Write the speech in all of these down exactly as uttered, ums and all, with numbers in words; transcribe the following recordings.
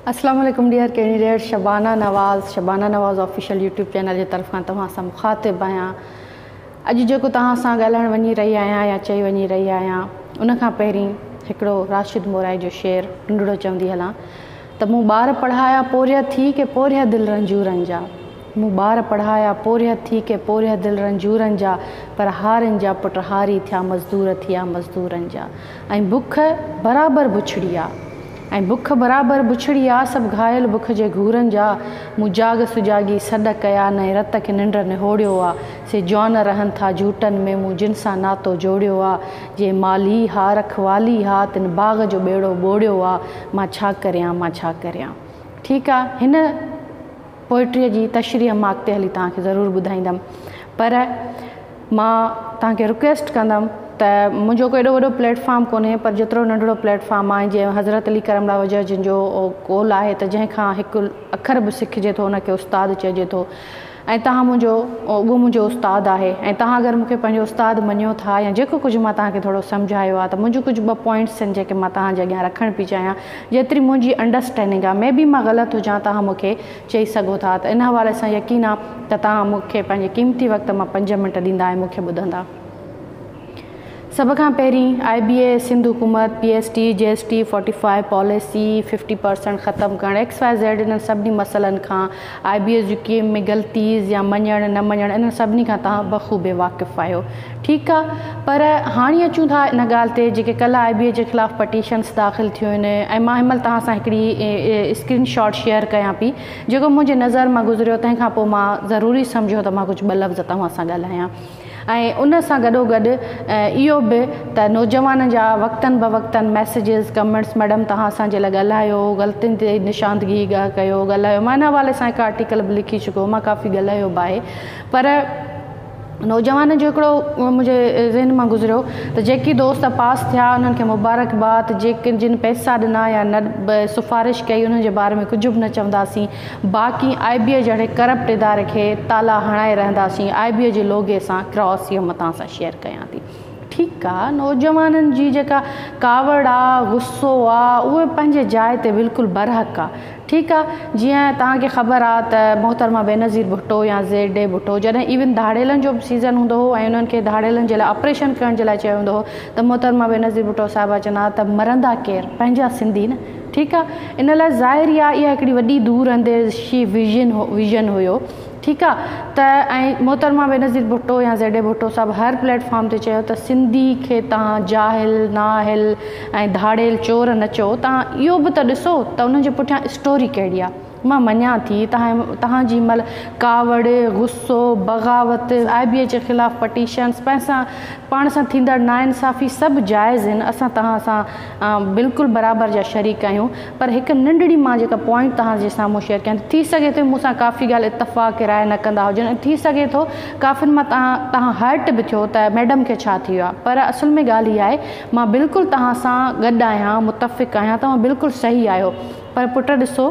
अस्सलाम वालेकुम dear candidate. Shabana Nawaz Shabana Nawaz official YouTube channel जी तरफ़ खां तव्हां सां मुखातिब आहियां। अॼु जेको तव्हां सां ॻाल्हाइण वञी रही आहियां या चई वञी रही आहियां उन खां पहिरीं हिकिड़ो राशिद मोराई जो शेर नंढड़ो चवंदी हलां त मूं ॿार पढ़ाया पोरिया थी के पोरिया दिलि रंजूरनि जा। मूं ॿार पढ़ाया पोरिया थी के पोरिया दिलि रंजूरनि जा, पर हारनि जा पुट हारी थिया मज़दूर थिया मज़दूरनि जा। ऐं बुख बराबरि बुछड़ी आहे ऐं बुख बराबरि बुछड़ी आहे, सभु घायल बुख जे घूरनि जा। मूं जाग सुजागी सॾ कया न रत खे निंड निहोड़ियो आहे। से जवान रहनि था झूटनि में मूं जिन सां नातो जोड़ियो आहे। जे माली हा रखवाली हा तिन बाग़ जो ॿेड़ो ॿोड़ियो आहे। मां छा करियां मां छा करियां। ठीकु आहे, हिन पोइट्रीअ जी तशरीह मां अॻिते हली तव्हांखे ज़रूरु ॿुधाईंदमि, पर मां तव्हांखे रिक्वेस्ट कंदमि त मुंहिंजो को एॾो वॾो प्लेटफॉर्म कोन्हे, पर जेतिरो नंढड़ो प्लेटफॉर्म आहे, जीअं हज़रत अली करमला वजह जिन जो कोल आहे त जंहिंखां हिकु अखर बि सिखिजे थो उनखे उस्तादु चइजे थो। ऐं तव्हां मुंहिंजो उहो मुंहिंजो उस्तादु आहे ऐं तव्हां अगरि मूंखे पंहिंजो उस्तादु मञियो था या जेको कुझु मां तव्हांखे थोरो सम्झायो आहे त मुंहिंजो कुझु ॿ पॉइंट्स आहिनि जेके मां तव्हांजे अॻियां रखणु पई चाहियां। जेतिरी मुंहिंजी अंडरस्टैंडिंग आहे, मे बी मां ग़लति हुजां, तव्हां मूंखे चई सघो था। त इन हवाले सां यकीन आहे त तव्हां मूंखे पंहिंजे क़ीमती वक़्तु मां पंज मिंट ॾींदा ऐं मूंखे ॿुधंदा। सभ खां पहिरीं आई बी ए सिंध हुकूमत P S T G S T forty five policy fifty percent ख़तमु करणु एक्स वाई ज़ेड इन्हनि सभिनी मसइलनि खां आई बी एस जी कीअं में ग़लतीज़ या मञणु न मञणु इन्हनि सभिनी खां तव्हां बख़ूबे वाक़िफ़ु आहियो। ठीकु आहे, पर हाणे अचूं था इन ॻाल्हि ते जेके कल्ह आई बी ए जे ख़िलाफ़ु पटीशन्स दाख़िल थियूं आहिनि। ऐं मां हिनमहिल तव्हां सां हिकिड़ी स्क्रीन शॉट शेयर कयां पई जेको मुंहिंजे नज़र मां गुज़रियो, तंहिंखां पोइ मां ज़रूरी सम्झो त मां कुझु ॿ लफ़्ज़ तव्हां सां ॻाल्हायां। ऐं उन सां गॾोगॾु इहो बि त नौजवान जा वक़्तनि ब वक़्तनि मैसेजिस कमेंट्स मैडम तव्हां असांजे लाइ ॻाल्हायो, ग़लतियुनि ते निशानदगी कयो, ॻाल्हायो। मां इन हवाले सां हिकु आर्टिकल बि लिखी चुको, मां काफ़ी ॻाल्हायो बि आहे, पर नौजवान जो हिकिड़ो मुंहिंजे ज़हन मां गुज़रियो त जेकी दोस्त पास थिया उन्हनि खे मुबारकबाद, जेके जिन पैसा ॾिना या न सिफ़ारिश कई उन्हनि जे बारे में कुझु बि न चवंदासीं। बाक़ी आई बी ए जहिड़े करप्ट इदारे खे ताला हणाए रहंदासीं। आई बी ए जे लोगे सां क्रॉस इहो मां तव्हां सां शेयर कयां थी। ठीकु आहे, नौजवाननि जी जेका कावड़ आहे, गुस्सो आहे, उहे पंहिंजे जाइ ते बिल्कुलु बरहक़ आहे। ठीकु आहे, जीअं तव्हांखे ख़बर आहे त मोहतरमा बेनज़ीर भुट्टो या ज़ेड ए भुट्टो जॾहिं इवन धाड़ेलनि जो बि सीज़न हूंदो हो ऐं उन्हनि खे धाड़ेलनि जे लाइ ऑपरेशन करण जे लाइ चयो हूंदो हो त मोहतरमा बेनज़ीर भुट्टो साहिबा चवंदा त मरंदा केरु, पंहिंजा सिंधी न। ठीकु आहे, इन लाइ ज़ाहिरी आहे इहा हिकिड़ी वॾी दूर अंदेशी विजन हो विजन हुयो। ठीकु आहे, त ऐं मोहतरमा बेनज़ीर भुट्टो या ज़ेड ए भुट्टो साहिबु हर प्लेटफॉर्म ते चयो त सिंधी खे तव्हां जाहिल नाहिल ऐं धाड़ेल चोर न चओ, तव्हां इहो बि त ॾिसो त उन्हनि जे पुठियां स्टोरी कहिड़ी आहे। मां मञा थी तव्हां तव्हांजी महिल कावड़ गुस्सो बग़ावत आई बी ए जे ख़िलाफ़ु पटीशन्स पंहिंसां पाण सां थींदड़ नाइंसाफ़ी सभु जाइज़ आहिनि। असां तव्हां सां बिल्कुलु बराबरि जा शरीक आहियूं, पर हिकु नंढड़ी मां जेका पॉइंट तव्हांजे साम्हूं शेयर कयां थी सघे थो मूंसां काफ़ी ॻाल्हि इतफ़ाक़ राय न कंदा हुजनि, थी सघे थो काफ़िनि मां तव्हां तव्हां हर्ट बि थियो त मैडम खे छा थी वियो आहे, पर असल में ॻाल्हि इहा आहे मां बिल्कुलु तव्हां सां गॾु आहियां, मुतफ़िक़ आहियां, तव्हां बिल्कुलु सही आहियो। पर पुट ॾिसो,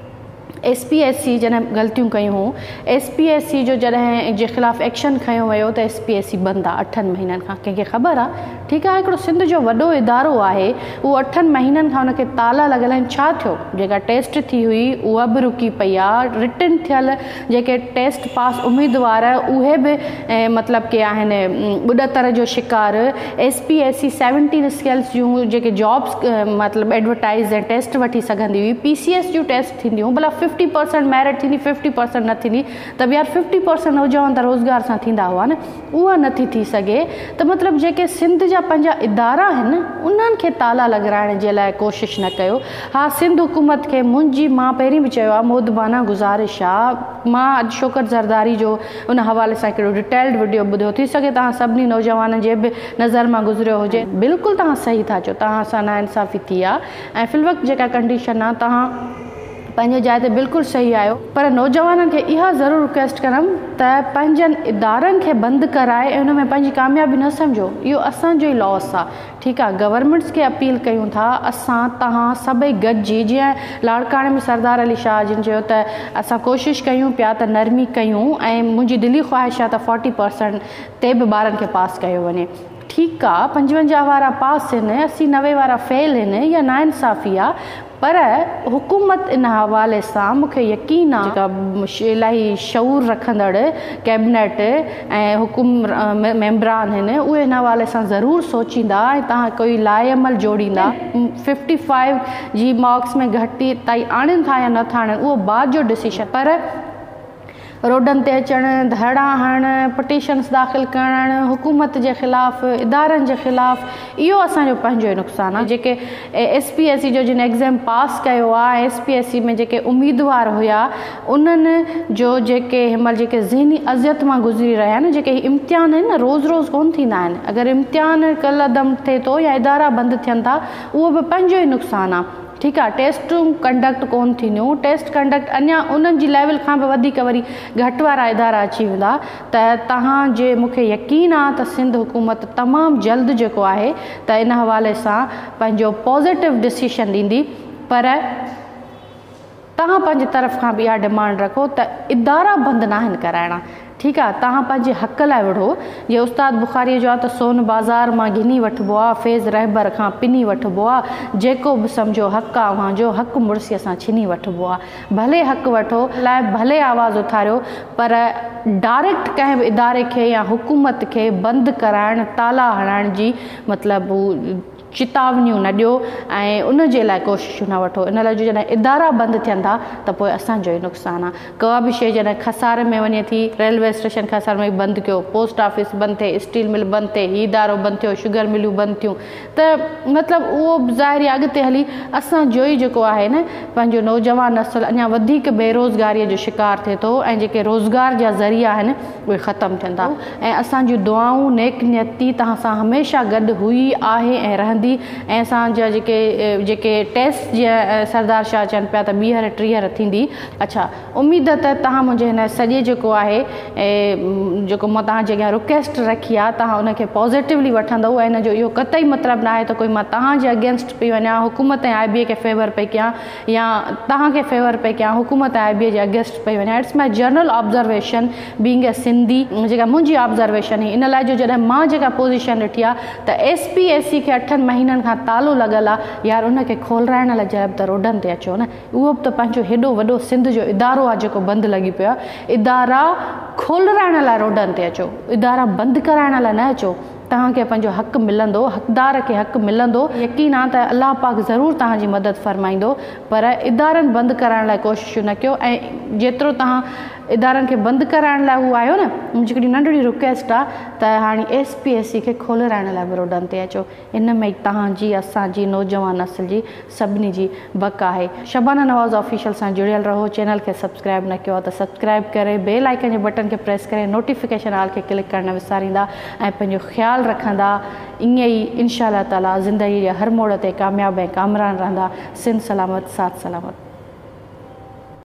एस पी एस सी जॾहिं ग़लतियूं कयूं हुयूं, एस पी एस सी जो जॾहिं जे ख़िलाफ़ु एक्शन खयो वियो त एस पी एस सी बंदि आहे अठनि महीननि खां। कंहिंखे ख़बर आहे? ठीकु आहे, हिकिड़ो सिंध जो वॾो इदारो आहे, उहो अठनि महीननि खां उनखे ताला लॻल आहिनि। छा थियो? जेका टेस्ट थी हुई उहा बि रुकी पई आहे। रिटन थियल जेके टेस्ट पास उम्मीदवार उहे बि मतिलबु के आहिनि ॿुॾतर जो शिकार। S P S C seventeen skills जूं जेके जॉब्स मतिलबु एडवर्टाइज़ ऐं टेस्ट वठी सघंदी हुई, पी सी एस जूं टेस्ट थींदियूं, भला फिफ्टी परसेंट मैरिट थींदी, फिफ्टी परसेंट न थींदी, त बि यार फिफ्टी परसेंट नौजवान त रोज़गार सां थींदा हुआ न, उहा नथी थी सघे। त मतिलबु जेके सिंध जा पंहिंजा इदारा आहिनि उन्हनि खे ताला लॻाइण जे लाइ कोशिशि न कयो। हा, सिंध हुकूमत खे मुंहिंजी मां पहिरीं बि चयो आहे मोदबाना गुज़ारिश आहे, मां अॼु शौकत ज़रदारी जो उन हवाले सां हिकिड़ो डिटेल्ड वीडियो ॿुधियो, थी सघे तव्हां सभिनी नौजवाननि जे बि नज़र मां गुज़रियो हुजे। बिल्कुलु तव्हां सही था चओ, तव्हां सां नाइंसाफ़ी थी आहे ऐं फ़िलवक़्तु जेका कंडीशन आहे तव्हां पंहिंजे जाइ ते बिल्कुलु सही आहियो, पर नौजवाननि खे इहा ज़रूरु रिक्वेस्ट कंदमि त पंहिंजनि इदारनि खे बंदि कराए ऐं उन में पंहिंजी कामयाबी न सम्झो, इहो असांजो ई लॉस आहे। ठीकु आहे, गवर्नमेंट्स खे अपील कयूं था असां तव्हां सभई गॾिजी, जीअं लाड़काणे में सरदार अली शाह जिन चयो त असां कोशिशि कयूं पिया त नरमी कयूं ऐं मुंहिंजी दिली ख़्वाहिश आहे त फोर्टी परसेंट ते बि ॿारनि खे पास कयो वञे। ठीकु आहे, पंजवंजाह वारा पास आहिनि, असी नवे वारा फेल आहिनि, या नाइंसाफ़ी आहे, पर हुकूमत इन हवाले सां मूंखे यकीन आहे जेका इलाही शऊर रखंदड़ कैबिनेट ऐं हुकुम मेंबरान आहिनि उहे हिन हवाले सां ज़रूरु सोचींदा ऐं तव्हां कोई लाइअमल जोड़ींदा। फिफ्टी फाइव जी मार्क्स में घटि ताईं आणनि था या नथा आणनि उहो बाद जो डिसीशन, पर रोडनि ते अचणु, धरड़ा हणणु, पिटीशन्स दाख़िल करणु हुकूमत जे ख़िलाफ़ु, इदारनि जे ख़िलाफ़ु, इहो असांजो पंहिंजो ई नुक़सानु आहे। जेके एस पी एस सी जो जिन एग्ज़ाम पास कयो आहे, एस पी एस सी में जेके उम्मीदवार हुआ उन्हनि जो जेके हिनमहिल जेके ज़हनी अज़ियत मां गुज़री रहिया आहिनि, जेके इम्तिहान आहिनि न रोज़ रोज़ कोन थींदा आहिनि, अगरि इम्तिहान कल्ह दम थिए थो या इदारा बंदि थियनि था उहो बि पंहिंजो ई नुक़सानु आहे। ठीकु आहे, टेस्टूं कंडक्ट कोन थींदियूं, टेस्ट कंडक्ट अञा उन्हनि जी लेवल खां बि वधीक वरी घटि वारा इदारा अची वेंदा, त तव्हांजे मूंखे यकीन आहे त सिंध हुकूमत तमामु जल्द जेको आहे त इन हवाले सां पंहिंजो पॉज़िटिव डिसीशन ॾींदी। पर तव्हां पंहिंजी तरफ़ खां बि इहा डिमांड रखो त इदारा बंदि न आहिनि कराइणा। ठीकु आहे, तव्हां पंहिंजे हक़ लाइ विढ़ो। जीअं उस्ताद बुखारी जो आहे त सोन बाज़ार मां गिनी वठिबो आहे, फैज़ रहबर खां पिनी वठिबो आहे, जेको बि सम्झो हक़ आहे उहांजो हक़ मुड़सीअ सां छिनी वठिबो आहे। भले हक़ वठो लाइ भले आवाज़ उथारियो, पर डायरेक्ट कंहिं बि इदारे खे या हुकूमत खे बंदि कराइणु, ताला हणाइण जी मतिलबु चेतावनियूं न ॾियो ऐं उन जे लाइ कोशिशूं न वठो। इन लाइ जो जॾहिं इदारा बंदि थियनि था त पोइ असांजो ई नुक़सानु आहे। का बि शइ जॾहिं खसारे में वञे थी, रेलवे स्टेशन खसारे में बंदि कयो, पोस्ट ऑफिस बंदि थिए, स्टील मिल बंदि थिए, हीउ इदारो बंदि थियो, शुगर मिलियूं बंदि थियूं, त मतिलबु उहो ज़ाहिरी अॻिते हली असांजो ई जेको आहे न पंहिंजो नौजवान नस्ल अञा वधीक बेरोज़गारीअ जो शिकार थिए थो ऐं जेके रोज़गार जा ज़रिया आहिनि उहे ख़तमु थियनि था। ऐं असांजूं दुआऊं नेक नियती तव्हां सां हमेशह गॾु हुई आहे ऐं रहंदी। ऐं असांजा जेके जेके टेस्ट जीअं सरदार शाह चवनि पिया त ॿीहर टीहर थींदी। अच्छा, उमेद त तव्हां मुंहिंजे हिन सॼे जेको आहे ऐं जेको मां तव्हांजे अॻियां रिक्वेस्ट रखी आहे तव्हां उनखे पॉज़िटिवली वठंदव ऐं इन जो इहो कतई मतिलबु न आहे त कोई मां तव्हांजे अगेंस्ट पई वञा, हुकूमत ऐं आई बी ए खे फेवर पई कयां या तव्हांखे फेवर पई कयां, हुकूमत ऐं आई बी ए जे अगेंस्ट पई वञा। It's my general observation being a Sindhi, जेका मुंहिंजी ऑब्ज़र्वेशन हुई। इन लाइ जो जॾहिं मां जेका पोज़ीशन ॾिठी आहे त एस पी एस सी खे अठनि महीननि खां तालो लॻल आहे, यार उनखे खोलाइण लाइ जब त रोडनि ते अचो न। उहो बि त पंहिंजो हेॾो वॾो सिंध जो इदारो आहे जेको बंदि लॻी पियो आहे। इदारा खोलाइण लाइ रोडनि ते अचो, इदारा बंदि कराइण लाइ न अचो। तव्हांखे पंहिंजो हक़ मिलंदो, हक़दार खे हक़ मिलंदो। यकीन आहे त अलाह पाक ज़रूरु तव्हांजी मदद फ़रमाईंदो, पर इदारनि बंदि कराइण लाइ कोशिशूं न कयो। ऐं जेतिरो तव्हां इदारनि खे बंदि कराइण लाइ हू आहियो न, मुंहिंजी हिकिड़ी नंढड़ी रिक्वेस्ट आहे त हाणे एस पी एस सी खे खोलाइण लाइ बि रोडनि ते अचो। इन में ई तव्हांजी, असांजी नौजवान नस्ल जी सभिनी जी बक आहे। शबाना नवाज़ ऑफिशियल सां जुड़ियल रहो। चैनल खे सब्सक्राइब न कयो आहे त सब्सक्राइब करे बेल आइकन जे बटन खे प्रेस करे नोटिफिकेशन ऑल खे क्लिक करणु न विसारींदा ऐं पंहिंजो ख़्यालु रखंदा। ईअं ई इंशा अल्लाह ताला ज़िंदगी जे हर मोड़ ते कामयाबु ऐं कामरान रहंदा। सिंध सलामत, साथ सलामत।